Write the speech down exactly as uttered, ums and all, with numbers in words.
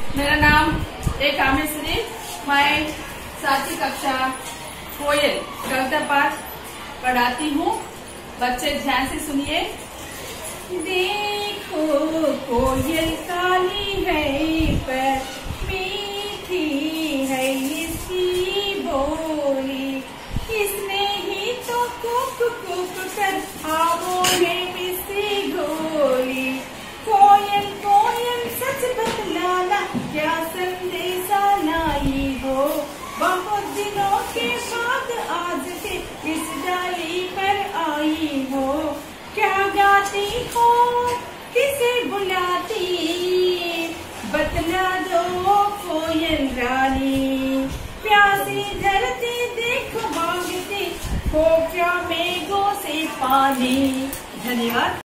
मेरा नाम ए कामेश्वरी, मैं सातवीं कक्षा कोयल कविता पाठ पढ़ाती हूँ। बच्चे ध्यान से सुनिए। देखो कोयल काली है पर मीठी है इसकी बोली, इसने ही तो कुक कुक कर आवों में मिसी घोली। कोयल कोयल सच बतलाना क्या संदेशा लाई हो, बहुत दिनों के बाद आज के इस डाली पर आई हो। क्या गाती हो किसे बुलाती, बतला दो कोयल रानी। प्यासी धरती देखो मांगती हो क्या मेघों से पानी। धन्यवाद।